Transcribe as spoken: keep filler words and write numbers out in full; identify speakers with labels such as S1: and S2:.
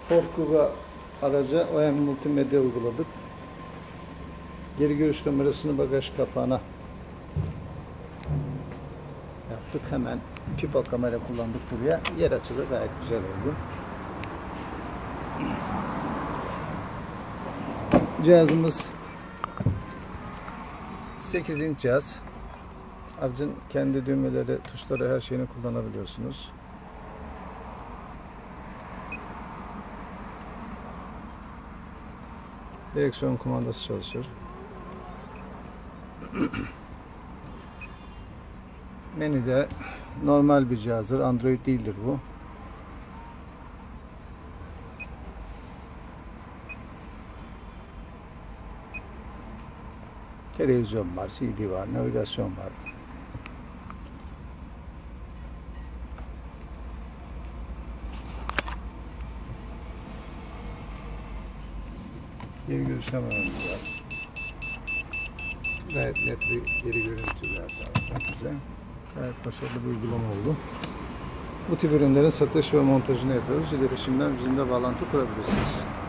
S1: Ford Kuga araca O M multimedya uyguladık. Geri görüş kamerasını bagaj kapağına yaptık. Hemen pipa kamera kullandık buraya. Yer açılı gayet güzel oldu. Cihazımız sekiz inç cihaz. Aracın kendi düğmeleri, tuşları, her şeyini kullanabiliyorsunuz. Direksiyon kumandası çalışır. Menüde normal bir cihazdır. Android değildir bu. Televizyon var, C D var, navigasyon var. Geri görüş kameramız var. Gayet net bir geri görüntüler var bize. Gayet başarılı bir uygulama oldu. Bu tip ürünlerin satış ve montajını yapıyoruz. İletişimden bizimle bağlantı kurabilirsiniz.